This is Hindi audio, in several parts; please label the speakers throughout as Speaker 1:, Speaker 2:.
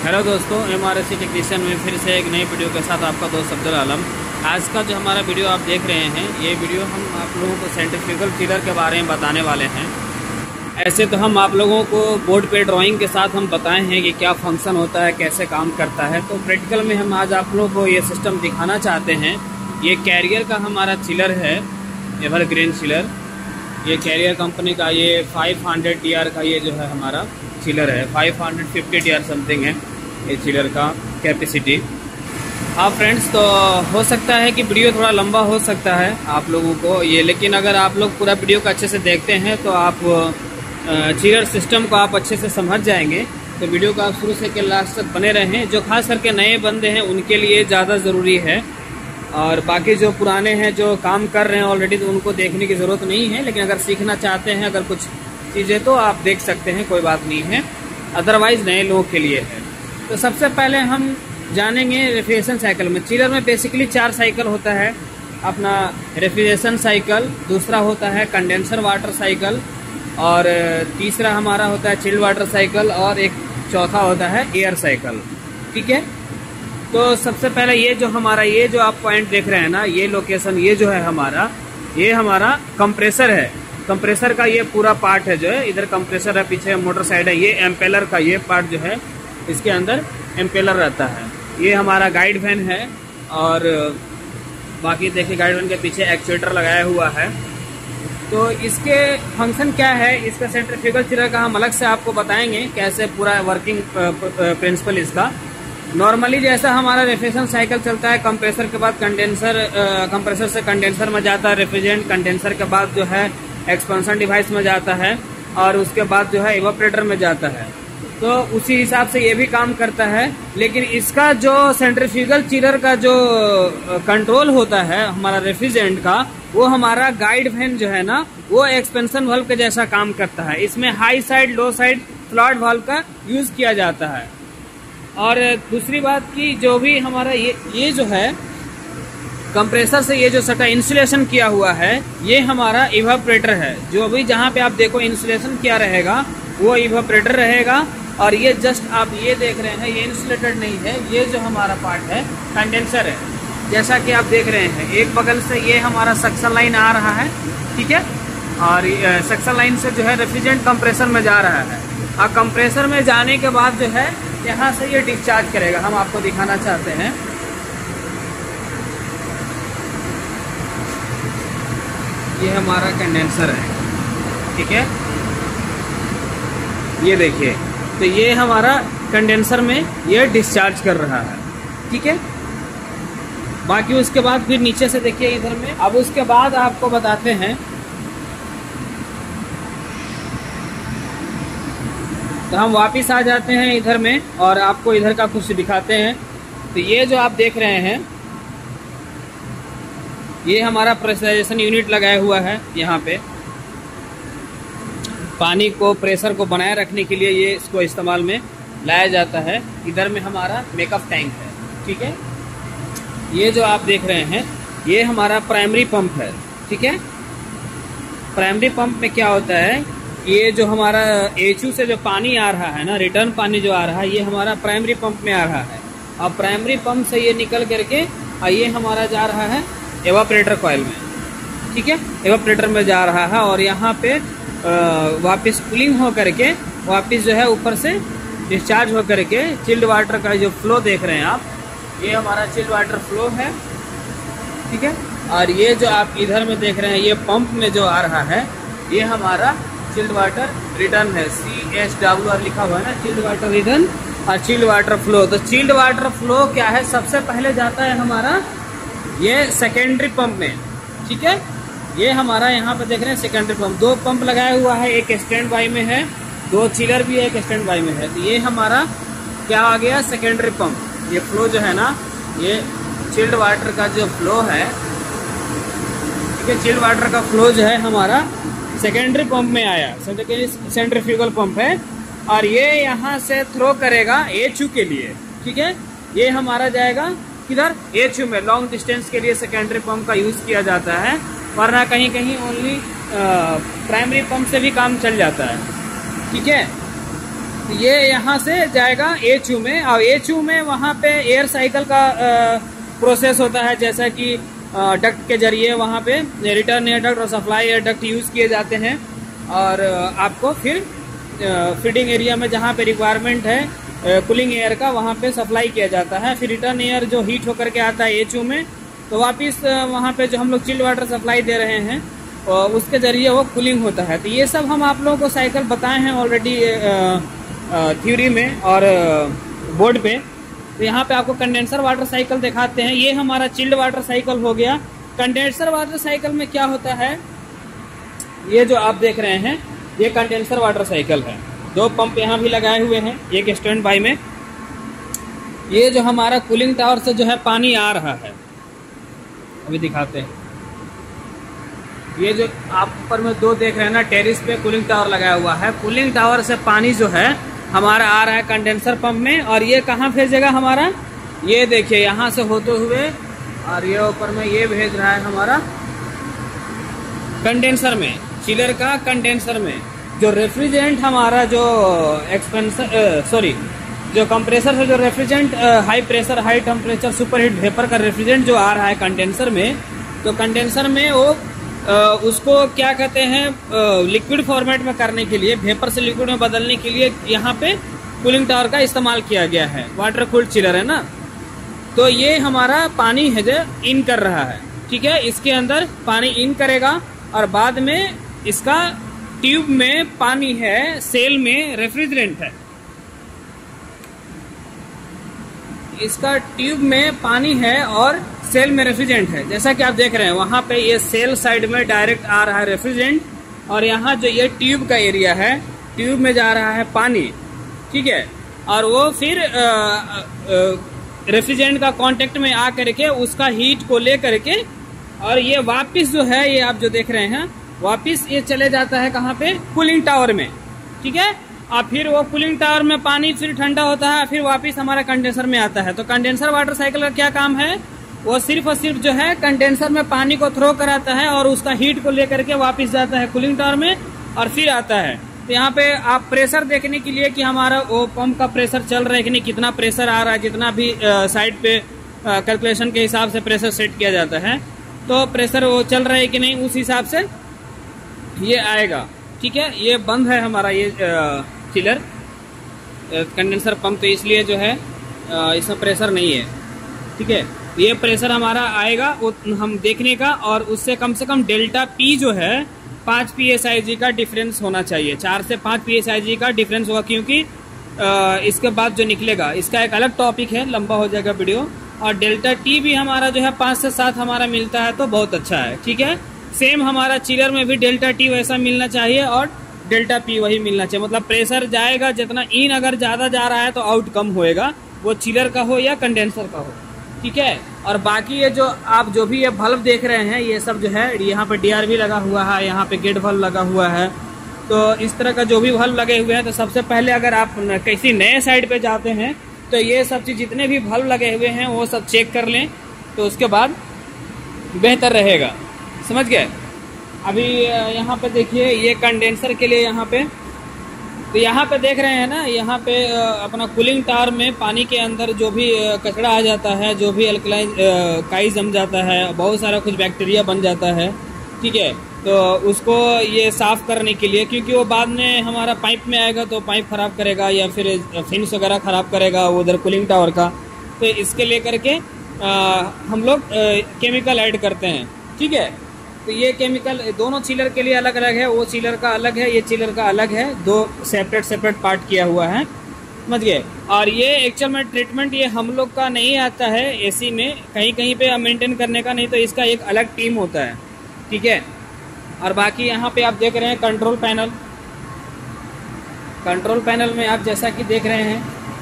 Speaker 1: हेलो दोस्तों, MRSC टेक्नीशियन में फिर से एक नई वीडियो के साथ आपका दोस्त अब्दुल आलम। आज का जो हमारा वीडियो आप देख रहे हैं, ये वीडियो हम आप लोगों को सेंट्रीफ्यूगल चिलर के बारे में बताने वाले हैं। ऐसे तो हम आप लोगों को बोर्ड पे ड्राइंग के साथ हम बताए हैं कि क्या फंक्शन होता है, कैसे काम करता है। तो प्रैक्टिकल में हम आज आप लोगों को ये सिस्टम दिखाना चाहते हैं। ये कैरियर का हमारा चिलर है, एवरग्रीन चिलर। ये कैरियर कंपनी का ये 500 TR का ये जो है हमारा चिलर है। 550 TR समथिंग है ये चिलर का कैपेसिटी। हाँ फ्रेंड्स, तो हो सकता है कि वीडियो थोड़ा लंबा हो सकता है आप लोगों को ये, लेकिन अगर आप लोग पूरा वीडियो को अच्छे से देखते हैं तो आप चिलर सिस्टम को आप अच्छे से समझ जाएंगे। तो वीडियो को आप शुरू से लास्ट तक बने रहें। जो खास करके नए बंदे हैं उनके लिए ज़्यादा ज़रूरी है, और बाकी जो पुराने हैं जो काम कर रहे हैं ऑलरेडी, तो उनको देखने की ज़रूरत नहीं है। लेकिन अगर सीखना चाहते हैं अगर कुछ चीज़ें, तो आप देख सकते हैं, कोई बात नहीं है। अदरवाइज़ नए लोगों के लिए है। तो सबसे पहले हम जानेंगे रेफ्रिजरेशन साइकिल में। चिलर में बेसिकली 4 साइकिल होता है। अपना रेफ्रिजरेशन साइकिल, दूसरा होता है कंडेंसर वाटर साइकिल, और तीसरा हमारा होता है चिल्ड वाटर साइकिल, और एक चौथा होता है एयर साइकिल। ठीक है, तो सबसे पहले ये जो हमारा ये जो आप पॉइंट देख रहे हैं ना, ये लोकेशन, ये जो है हमारा, ये हमारा कंप्रेसर है। कंप्रेसर का ये पूरा पार्ट है जो है, इधर कंप्रेसर है, पीछे मोटर साइड है। ये एम्पेलर का ये पार्ट जो है, इसके अंदर एम्पेलर रहता है। ये हमारा गाइड वैन है, और बाकी देखिए गाइड वैन के पीछे एक्चुएटर लगाया हुआ है। तो इसके फंक्शन क्या है, इसका सेंट्रीफ्यूगल चिलर का हम अलग से आपको बताएंगे कैसे पूरा वर्किंग प्रिंसिपल इसका। नॉर्मली जैसा हमारा रेफ्रिजरेशन साइकिल चलता है, कंप्रेसर के बाद कंडेंसर, कंप्रेसर से कंडेंसर में जाता है रेफ्रिजरेंट, कंडेंसर के बाद जो है एक्सपेंशन डिवाइस में जाता है, और उसके बाद जो है इवेपोरेटर में जाता है। तो उसी हिसाब से ये भी काम करता है। लेकिन इसका जो सेंट्रीफ्यूगल चिलर का जो कंट्रोल होता है हमारा रेफ्रिजरेंट का, वो हमारा गाइड वैन जो है ना, वो एक्सपेंशन वाल्व के जैसा काम करता है। इसमें high side, low side flood valve का यूज किया जाता है। और दूसरी बात की, जो भी हमारा ये जो है कंप्रेसर से ये जो सटा इंसुलेशन किया हुआ है, ये हमारा इवेपोरेटर है। जो भी जहाँ पे आप देखो इंसुलेशन किया रहेगा वो इवेपोरेटर रहेगा। और ये जस्ट आप ये देख रहे हैं, ये इंसुलेटेड नहीं है। ये जो हमारा पार्ट है कंडेंसर है, जैसा कि आप देख रहे हैं। एक बगल से ये हमारा सक्शन लाइन आ रहा है, ठीक है, और सक्शन लाइन से जो है रेफ्रिजरेंट कंप्रेसर में जा रहा है। और कंप्रेसर में जाने के बाद जो है यहाँ से ये डिस्चार्ज करेगा। हम आपको दिखाना चाहते हैं। ये हमारा कंडेंसर है, ठीक है, ये देखिए। तो ये हमारा कंडेंसर में ये डिस्चार्ज कर रहा है, ठीक है। बाकी उसके बाद फिर नीचे से देखिए इधर में। अब उसके बाद आपको बताते हैं, तो हम वापस आ जाते हैं इधर में और आपको इधर का कुछ दिखाते हैं। तो ये जो आप देख रहे हैं, ये हमारा प्रेशराइजेशन यूनिट लगाया हुआ है। यहाँ पे पानी को, प्रेशर को बनाए रखने के लिए ये इसको इस्तेमाल में लाया जाता है। इधर में हमारा मेकअप टैंक है, ठीक है। ये जो आप देख रहे हैं, ये हमारा प्राइमरी पंप है, ठीक है। प्राइमरी पंप में क्या होता है, ये जो हमारा एचयू से जो पानी आ रहा है ना, रिटर्न पानी जो आ रहा है, ये हमारा प्राइमरी पंप में आ रहा है। और प्राइमरी पंप से ये निकल करके और ये हमारा जा रहा है एवापोरेटर कॉइल में, ठीक है। एवापोरेटर में जा रहा है, और यहाँ पे वापस कूलिंग हो करके वापस जो है ऊपर से डिस्चार्ज हो करके चिल्ड वाटर का जो फ्लो देख रहे हैं आप, ये हमारा चिल्ड वाटर फ्लो है, ठीक है। और ये जो आप इधर में देख रहे हैं, ये पंप में जो आ रहा है, ये हमारा चिल्ड वाटर रिटर्न है। CSWR लिखा हुआ है ना, चिल्ड वाटर रिटर्न और चिल्ड वाटर फ्लो। तो चिल्ड वाटर फ्लो क्या है, सबसे पहले जाता है हमारा ये सेकेंडरी पंप में, ठीक है। ये हमारा यहाँ पे देख रहे हैं सेकेंडरी पंप। 2 पंप लगाया हुआ है, एक स्टैंड बाई में है, 2 चिलर भी है, एक स्टैंड बाई में है। तो ये हमारा क्या आ गया, सेकेंडरी पंप। ये फ्लो जो है ना, ये चिल्ड वाटर का जो फ्लो है, ठीक है, चिल्ड वाटर का फ्लो जो है हमारा सेकेंडरी पंप में आया। सेंट्रीफ्यूगल पंप है, और ये यहाँ से थ्रो करेगा एचयू के लिए, ठीक है। ये हमारा जाएगा किधर, एचयू में। लॉन्ग डिस्टेंस के लिए सेकेंडरी पंप का यूज किया जाता है, वरना कहीं कहीं ओनली प्राइमरी पंप से भी काम चल जाता है, ठीक है। तो ये यहाँ से जाएगा एचयू में, और एचयू में वहाँ पे एयर साइकिल का प्रोसेस होता है, जैसा कि डक्ट के जरिए वहाँ पे रिटर्न एयर डक्ट और सप्लाई एयर डक्ट यूज़ किए जाते हैं, और आपको फिर फीडिंग एरिया में जहाँ पे रिक्वायरमेंट है कूलिंग एयर का वहाँ पे सप्लाई किया जाता है। फिर रिटर्न एयर जो हीट होकर के आता है एचयू में, तो वापस वहाँ पे जो हम लोग चिल्ड वाटर सप्लाई दे रहे हैं उसके जरिए वो कूलिंग होता है। तो ये सब हम आप लोगों को साइकिल बताए हैं ऑलरेडी थ्योरी में और बोर्ड पे। तो यहाँ पे आपको कंडेंसर वाटर साइकिल दिखाते हैं। ये हमारा चिल्ड वाटर साइकिल हो गया। कंडेंसर वाटर साइकिल में क्या होता है, ये जो आप देख रहे हैं ये कंडेंसर वाटर साइकिल है। 2 पंप यहाँ भी लगाए हुए हैं, एक स्टैंड बाई में। ये जो हमारा कूलिंग टावर से जो है पानी आ रहा है, अभी दिखाते हैं। ये जो आप ऊपर में 2 देख रहे हैं ना, टेरिस पे कूलिंग टावर लगाया हुआ है। कूलिंग टावर से पानी जो है हमारा आ रहा है कंडेंसर पंप में, और ये कहाँ भेजेगा हमारा, ये देखिए यहाँ से होते हुए, और ये ऊपर में ये भेज रहा है हमारा कंडेंसर में, चिलर का कंडेंसर में। जो रेफ्रिजरेंट हमारा जो जो कंप्रेसर से जो refrigerant high pressure high temperature superheat vapour का रेफ्रिजरेंट जो आ रहा है कंडेंसर में, तो कंडेंसर में वो उसको क्या कहते हैं, लिक्विड फॉर्मेट में करने के लिए, वेपर से लिक्विड में बदलने के लिए यहाँ पे कूलिंग टावर का इस्तेमाल किया गया है। वाटर कूल्ड चिलर है ना। तो ये हमारा पानी है जो इन कर रहा है, ठीक है। इसके अंदर पानी इन करेगा, और बाद में इसका ट्यूब में पानी है, सेल में रेफ्रिजरेंट है। इसका ट्यूब में पानी है और सेल में रेफ्रिजरेंट है। जैसा कि आप देख रहे हैं वहां पे ये सेल साइड में डायरेक्ट आ रहा है रेफ्रिजरेंट, और यहाँ जो ये ट्यूब का एरिया है, ट्यूब में जा रहा है पानी, ठीक है। और वो फिर रेफ्रिजरेंट का कांटेक्ट में आ करके उसका हीट को ले करके, और ये वापस जो है, ये आप जो देख रहे हैं वापस ये चले जाता है कहाँ पे, कूलिंग टावर में, ठीक है। और फिर वो कूलिंग टावर में पानी फिर ठंडा होता है, फिर वापस हमारा कंडेंसर में आता है। तो कंडेंसर वाटर साइकिल का क्या काम है, वो सिर्फ और सिर्फ जो है कंडेंसर में पानी को थ्रो कराता है, और उसका हीट को लेकर के वापस जाता है कूलिंग टावर में, और फिर आता है। तो यहाँ पे आप प्रेशर देखने के लिए कि हमारा वो पंप का प्रेशर चल रहा है कि नहीं, कितना प्रेशर आ रहा है, जितना भी साइड पे कैलकुलेशन के हिसाब से प्रेशर सेट किया जाता है, तो प्रेशर वो चल रहा है कि नहीं, उस हिसाब से ये आएगा, ठीक है। ये बंद है हमारा ये चिलर कंडेंसर पंप, तो इसलिए जो है इसमें प्रेशर नहीं है, ठीक है। ये प्रेशर हमारा आएगा हम देखने का, और उससे कम से कम डेल्टा पी जो है 5 PSIG का डिफरेंस होना चाहिए। 4 से 5 PSIG का डिफरेंस होगा, क्योंकि इसके बाद जो निकलेगा इसका एक अलग टॉपिक है, लंबा हो जाएगा वीडियो। और डेल्टा टी भी हमारा जो है 5 से 7 हमारा मिलता है तो बहुत अच्छा है, ठीक है। सेम हमारा चिलर में भी डेल्टा टी वैसा मिलना चाहिए और डेल्टा पी वही मिलना चाहिए। मतलब प्रेशर जाएगा जितना, इन अगर ज़्यादा जा रहा है तो आउट कम होएगा, वो चिलर का हो या कंडेंसर का हो, ठीक है। और बाकी ये जो आप जो भी ये बल्ब देख रहे हैं, ये सब जो है, यहाँ पे DRV लगा हुआ है, यहाँ पे गेट बल्ब लगा हुआ है। तो इस तरह का जो भी बल्ब लगे हुए हैं, तो सबसे पहले अगर आप किसी नए साइड पे जाते हैं तो ये सब चीज़ जितने भी बल्ब लगे हुए हैं वो सब चेक कर लें, तो उसके बाद बेहतर रहेगा, समझ गए। अभी यहाँ पे देखिए ये कंडेंसर के लिए यहाँ पे, तो यहाँ पे देख रहे हैं ना, यहाँ पे अपना कूलिंग टावर में पानी के अंदर जो भी कचरा आ जाता है, जो भी अल्कलाइन काई जम जाता है, बहुत सारा कुछ बैक्टीरिया बन जाता है, ठीक है। तो उसको ये साफ़ करने के लिए, क्योंकि वो बाद में हमारा पाइप में आएगा तो पाइप ख़राब करेगा या फिर फिन्स वगैरह ख़राब करेगा उधर कूलिंग टावर का। तो इसके ले करके हम लोग केमिकल ऐड करते हैं, ठीक है। तो ये केमिकल दोनों चिलर के लिए अलग अलग है, वो चिलर का अलग है, ये चिलर का अलग है, 2 सेपरेट पार्ट किया हुआ है, समझ गए। और ये एक्चुअल में ट्रीटमेंट ये हम लोग का नहीं आता है एसी में, कहीं कहीं पे मेंटेन करने का, नहीं तो इसका एक अलग टीम होता है, ठीक है। और बाकी यहाँ पे आप देख रहे हैं कंट्रोल पैनल। कंट्रोल पैनल में आप जैसा कि देख रहे हैं,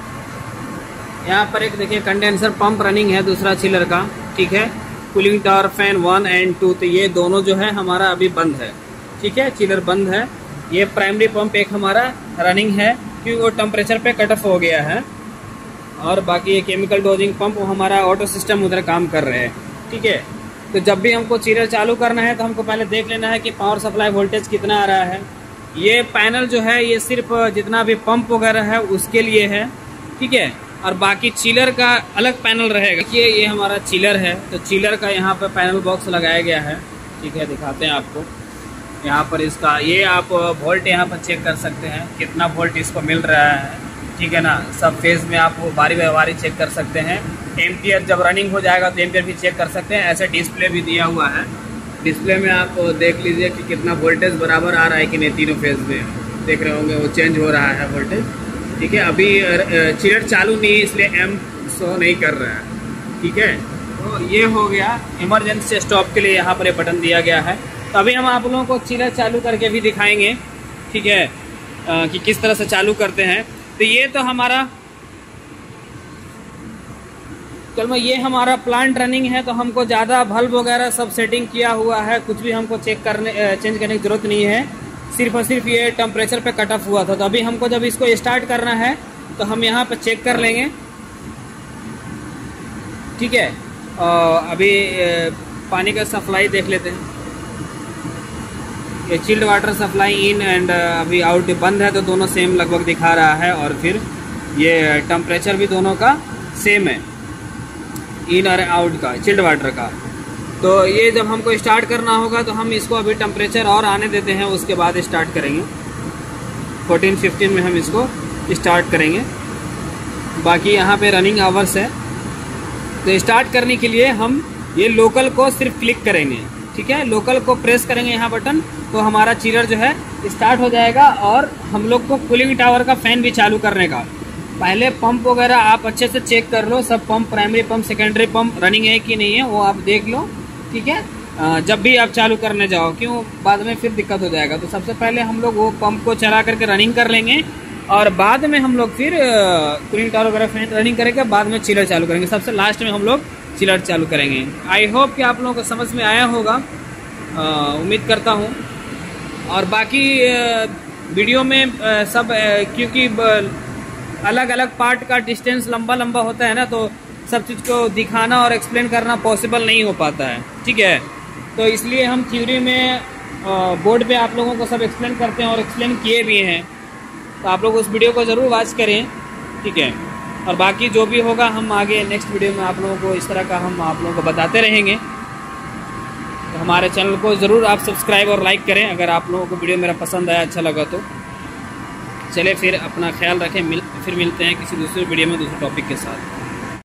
Speaker 1: यहाँ पर एक देखिए कंडेंसर पंप रनिंग है दूसरा चिलर का, ठीक है। कूलिंग टावर फैन 1 और 2, तो ये दोनों जो है हमारा अभी बंद है, ठीक है, चिलर बंद है। ये प्राइमरी पंप एक हमारा रनिंग है क्योंकि वो टेम्परेचर पे कट ऑफ हो गया है, और बाकी ये केमिकल डोजिंग पंप वो हमारा ऑटो सिस्टम उधर काम कर रहे हैं, ठीक है। तो जब भी हमको चिलर चालू करना है तो हमको पहले देख लेना है कि पावर सप्लाई वोल्टेज कितना आ रहा है। ये पैनल जो है ये सिर्फ जितना भी पंप वगैरह है उसके लिए है, ठीक है। और बाकी चिलर का अलग पैनल रहेगा। ये हमारा चिलर है, तो चिलर का यहाँ पे पैनल बॉक्स लगाया गया है, ठीक है। दिखाते हैं आपको यहाँ पर इसका, ये आप वोल्ट यहाँ पर चेक कर सकते हैं कितना वोल्ट इसको मिल रहा है, ठीक है ना। सब फेज में आप बारी बारी बारी चेक कर सकते हैं। एम्पियर जब रनिंग हो जाएगा तो एम्पियर भी चेक कर सकते हैं। ऐसे डिस्प्ले भी दिया हुआ है, डिस्प्ले में आप देख लीजिए कि कितना वोल्टेज बराबर आ रहा है कि नहीं। तीनों फेज में देख रहे होंगे वो चेंज हो रहा है वोल्टेज, ठीक है। अभी चिलर चालू नहीं है इसलिए एम शो नहीं कर रहा है, ठीक है। तो ये हो गया इमरजेंसी स्टॉप के लिए यहाँ पर ये बटन दिया गया है। तो अभी हम आप लोगों को चिलर चालू करके भी दिखाएंगे, ठीक है, कि किस तरह से चालू करते हैं। तो ये तो हमारा चलो ये हमारा प्लांट रनिंग है, तो हमको ज़्यादा बल्ब वगैरह सब सेटिंग किया हुआ है, कुछ भी हमको चेक करने चेंज करने की ज़रूरत नहीं है। सिर्फ और सिर्फ ये टेम्परेचर पे कट ऑफ हुआ था। तो अभी हमको जब इसको स्टार्ट करना है तो हम यहाँ पे चेक कर लेंगे, ठीक है। अभी पानी का सप्लाई देख लेते हैं। ये chilled water supply in and अभी आउट बंद है, तो दोनों सेम लगभग दिखा रहा है। और फिर ये टेम्परेचर भी दोनों का सेम है, इन और आउट का, चिल्ड वाटर का। तो ये जब हमको स्टार्ट करना होगा तो हम इसको अभी टेम्परेचर और आने देते हैं, उसके बाद स्टार्ट करेंगे। 14-15 में हम इसको स्टार्ट करेंगे। बाकी यहाँ पे रनिंग आवर्स है। तो स्टार्ट करने के लिए हम ये लोकल को सिर्फ क्लिक करेंगे, ठीक है। लोकल को प्रेस करेंगे यहाँ बटन, तो हमारा चिलर जो है स्टार्ट हो जाएगा। और हम लोग को कूलिंग टावर का फैन भी चालू करने का, पहले पंप वगैरह आप अच्छे से चेक कर लो, सब pump, primary pump, secondary pump running है कि नहीं है वो आप देख लो, ठीक है। जब भी आप चालू करने जाओ, क्यों बाद में फिर दिक्कत हो जाएगा। तो सबसे पहले हम लोग वो पंप को चला करके रनिंग कर लेंगे, और बाद में हम लोग फिर कूलिंग टावर वगैरह फैन रनिंग करेंगे, बाद में चिलर चालू करेंगे। सबसे लास्ट में हम लोग चिलर चालू करेंगे। आई होप कि आप लोगों को समझ में आया होगा, उम्मीद करता हूँ। और बाकी वीडियो में सब क्योंकि अलग अलग पार्ट का डिस्टेंस लंबा लंबा होता है ना, तो सब चीज़ को दिखाना और एक्सप्लेन करना पॉसिबल नहीं हो पाता है, ठीक है। तो इसलिए हम थ्योरी में बोर्ड पे आप लोगों को सब एक्सप्लेन करते हैं और एक्सप्लेन किए भी हैं। तो आप लोग उस वीडियो को ज़रूर वॉच करें, ठीक है। और बाकी जो भी होगा हम आगे नेक्स्ट वीडियो में आप लोगों को इस तरह का हम आप लोगों को बताते रहेंगे। तो हमारे चैनल को ज़रूर आप सब्सक्राइब और लाइक करें अगर आप लोगों को वीडियो मेरा पसंद आया, अच्छा लगा तो। चलिए फिर अपना ख्याल रखें, फिर मिलते हैं किसी दूसरे वीडियो में दूसरे टॉपिक के साथ।